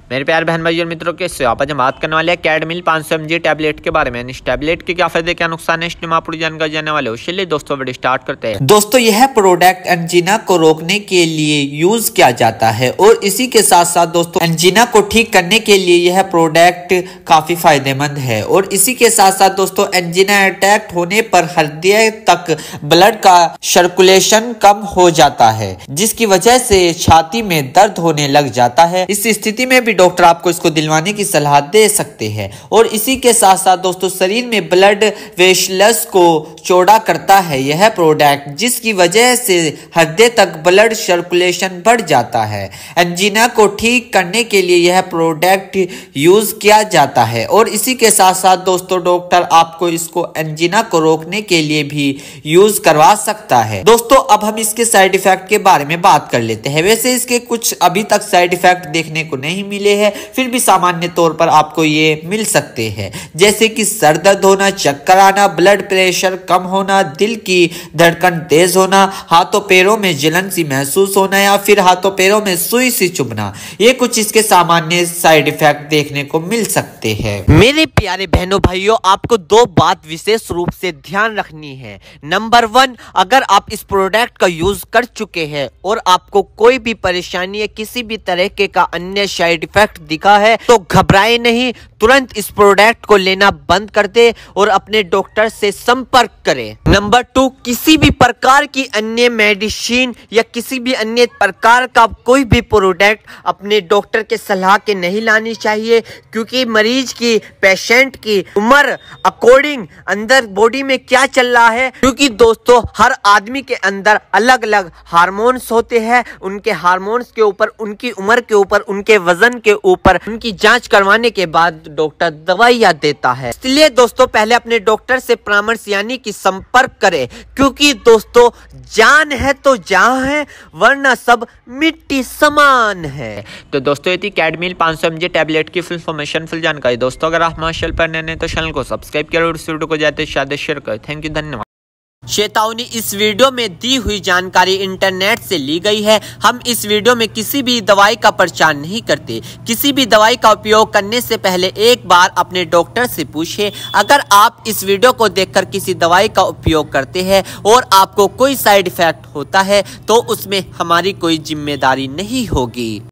मेरे प्यारे बहन भाई और मित्रों के आप आज हम बात करने वाले हैं कैडमिल 500 mg टैबलेट के बारे में। इस टैबलेट के क्या फायदे क्या नुकसान है इसमें पूरी जानकारी जानने वाले हो। चलिए दोस्तों वीडियो स्टार्ट करते हैं। दोस्तों यह प्रोडक्ट एंजीना को रोकने के लिए यूज किया जाता है और इसी के साथ साथ दोस्तों एंजीना को ठीक करने के लिए यह प्रोडक्ट काफी फायदेमंद है। और इसी के साथ साथ दोस्तों एंजीना अटैक होने पर हृदय तक ब्लड का सर्कुलेशन कम हो जाता है, जिसकी वजह से छाती में दर्द होने लग जाता है। इस स्थिति में भी डॉक्टर आपको इसको दिलवाने की सलाह दे सकते हैं। और इसी के साथ साथ दोस्तों शरीर में ब्लड वेसल्स को चौड़ा करता है यह प्रोडक्ट, जिसकी वजह से हृदय तक ब्लड सर्कुलेशन बढ़ जाता है। एंजीना को ठीक करने के लिए यह प्रोडक्ट यूज किया जाता है। और इसी के साथ साथ दोस्तों डॉक्टर आपको इसको एंजीना को रोकने के लिए भी यूज करवा सकता है। दोस्तों अब हम इसके साइड इफेक्ट के बारे में बात कर लेते हैं। वैसे इसके कुछ अभी तक साइड इफेक्ट देखने को नहीं मिले हैं, फिर भी सामान्य तौर पर आपको ये मिल सकते हैं, जैसे कि सर दर्द होना, चक्कर आना, ब्लड प्रेशर कम होना, दिल की धड़कन तेज होना, हाथों पैरों में जलन सी महसूस होना या फिर हाथों पैरों में सुई सी चुभना। ये कुछ इसके सामान्य साइड इफेक्ट देखने को मिल सकते हैं। मेरे प्यारे बहनों भाइयों, आपको दो बात विशेष रूप से ध्यान रखनी है। नंबर 1, अगर आप इस प्रोडक्ट का यूज कर चुके हैं और आपको कोई भी परेशानी या किसी भी तरह के का अन्य साइड इफेक्ट दिखा है तो घबराए नहीं, तुरंत इस प्रोडक्ट को लेना बंद कर दे और अपने डॉक्टर से संपर्क करें। नंबर 2, किसी भी प्रकार की अन्य मेडिसिन या किसी भी अन्य प्रकार का कोई भी प्रोडक्ट अपने डॉक्टर के सलाह के नहीं लानी चाहिए, क्योंकि मरीज की, पेशेंट की उम्र अकॉर्डिंग अंदर बॉडी में क्या चल रहा है, क्योंकि दोस्तों हर आदमी के अंदर अलग अलग हार्मोन्स होते हैं। उनके हार्मोन्स के ऊपर, उनकी उम्र के ऊपर, उनके वजन के ऊपर उनकी जांच करवाने के बाद डॉक्टर दवाइयां देता है। इसलिए दोस्तों पहले अपने डॉक्टर से परामर्श यानी कि संपर्क करें, क्योंकि दोस्तों जान है तो जहां है, वरना सब मिट्टी समान है। तो दोस्तों ये थी कैडमिल 500 mg टैबलेट की फुल इन्फॉर्मेशन, फुल जानकारी। दोस्तों अगर आप हमारे चैनल पर नए हैं तो चैनल को सब्सक्राइब करें और इस वीडियो को जाते शायद शेयर करें। थैंक यू, धन्यवाद। चेतावनी, इस वीडियो में दी हुई जानकारी इंटरनेट से ली गई है। हम इस वीडियो में किसी भी दवाई का प्रचार नहीं करते। किसी भी दवाई का उपयोग करने से पहले एक बार अपने डॉक्टर से पूछें। अगर आप इस वीडियो को देखकर किसी दवाई का उपयोग करते हैं और आपको कोई साइड इफेक्ट होता है तो उसमें हमारी कोई जिम्मेदारी नहीं होगी।